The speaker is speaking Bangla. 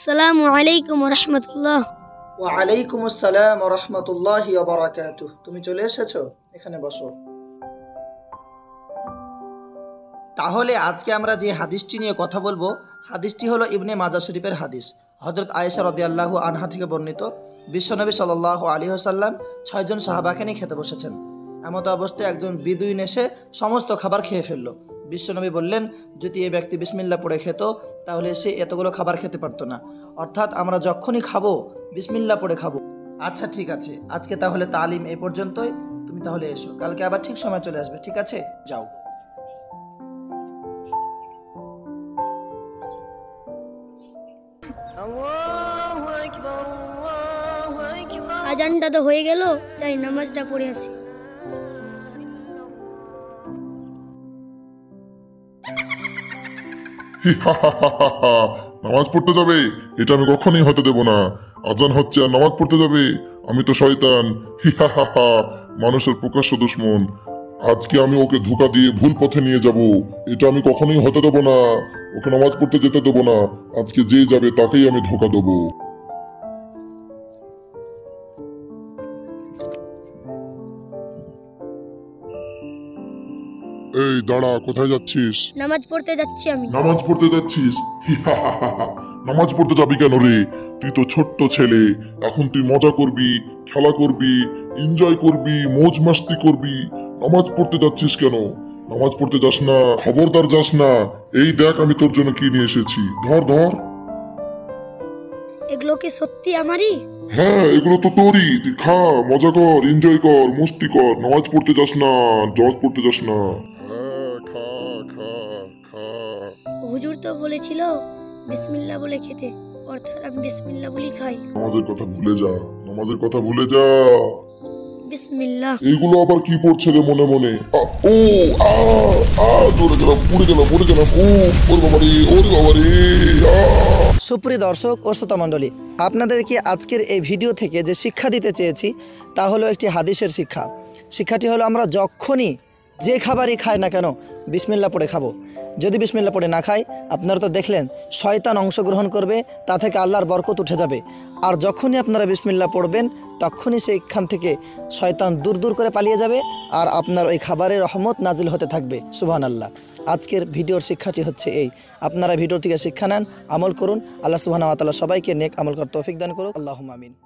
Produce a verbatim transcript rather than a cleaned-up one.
আসসালামু আলাইকুম ওয়া রাহমাতুল্লাহ। ওয়া আলাইকুম আসসালাম ওয়া রাহমাতুল্লাহি ওয়া বারাকাতুহু। তুমি চলে এসেছো, এখানে বসো। তাহলে আজকে আমরা যে হাদিসটি নিয়ে কথা বলবো, হাদিসটি হলো ইবনে মাজাহ শরীফের হাদিস। হযরত আয়েশা রাদিয়াল্লাহু আনহা থেকে বর্ণিত, বিশ্বনবী সাল্লাল্লাহু আলাইহি ওয়াসাল্লাম ছয়জন সাহাবাকে নিয়ে খেতে বসেছেন। এমত অবস্থায় একজন বিদুইন এসে সমস্ত খাবার খেয়ে ফেললো। বিশ্বনবী বললেন, যদি এই ব্যক্তি বিসমিল্লাহ পড়ে খেত তাহলে সে এতগুলো খাবার খেতে পারতো না। অর্থাৎ আমরা যখনই খাবো বিসমিল্লাহ পড়ে খাবো। আচ্ছা ঠিক আছে, আজকে তাহলে তালিম এই পর্যন্তই। তুমি তাহলে এসো, কালকে আবার ঠিক সময় চলে আসবে, ঠিক আছে? যাও। আজানটা তো হয়ে গেল, যাই নামাজটা পড়ে আসি। নামাজ পড়তে যাবে? এটা আমি কখনোই হতে দেব না। আজান হচ্ছে আর নামাজ পড়তে যাবে? আমি তো শয়তান। হিহাহাহা, মানুষের প্রকাশ্য দুশমন। আজকে আমি ওকে ধোঁকা দিয়ে ভুল পথে নিয়ে যাব। এটা আমি কখনোই হতে দেব না। ওকে নামাজ পড়তে যেতে দেব না। আজকে যে যাবে তাকেই আমি ধোঁকা দেবো। এই দাঁড়া, কোথায় যাচ্ছিস? নামাজ পড়তে যাচ্ছি আমি। নামাজ পড়তে যাচ্ছিস? হিহাহাহা, নামাজ পড়তে যাবি কেন রে? তুই তো ছোট্ট ছেলে, এখন তুই মজা করবি, খেলা করবি, এনজয় করবি, মৌজ মাস্তি করবি। নামাজ পড়তে যাচ্ছিস কেন? নামাজ পড়তে যাস না, খবরদার যাস না। এই দেখ আমি তোর জন্য কি নিয়ে এসেছি, ধর ধর। এগুলো কি সত্যি আমারই? হ্যাঁ, এগুলো তো তোরই। তুই খা, মজা কর, এনজয় কর, মস্তি কর। নামাজ পড়তে যাস না, নামাজ পড়তে যাস না। হ্যাঁ, খা খা খা। হুজুর তো বলেছিল বিসমিল্লাহ বলে খেতে, অর্থাৎ আমি বিসমিল্লাহ বলেই খাই। নামাজের কথা ভুলে যা, নামাজের কথা ভুলে যা। বিসমিল্লাহ। এগুলো আবার কি পড়ছে রে মনে মনে? আ, ও আ আ দৌড়ে গেলাম, পড়ে গেলাম, পড়ে গেলাম। ও ওর বাবারে, ওর বাবারে। আ সুপ্রিয় দর্শক ও শ্রোতা মণ্ডলী, আপনাদেরকে আজকের এই ভিডিও থেকে যে শিক্ষা দিতে চেয়েছি তা হলো একটি হাদিসের শিক্ষা। শিক্ষাটি হলো আমরা যখনই যে খাবারই খাই না কেন বিসমিল্লাহ পড়ে খাবো। যদি বিসমিল্লাহ পড়ে না খাই, আপনারা তো দেখলেন শয়তান অংশগ্রহণ করবে, তা থেকে আল্লাহর বরকত উঠে যাবে। আর যখনই আপনারা বিসমিল্লাহ পড়বেন তখনই সেইখান থেকে শয়তান দূর দূর করে পালিয়ে যাবে, আর আপনার ওই খাবারের রহমত নাজিল হতে থাকবে। সুবহানাল্লাহ। আজকের ভিডিওর শিক্ষাটি হচ্ছে এই, আপনারা ভিডিও থেকে শিক্ষা নেন, আমল করুন। আল্লাহ সুবহানাহু ওয়া তাআলা সবাইকে নেক আমল করার তৌফিক দান করুক। আল্লাহুম্মা আমিন।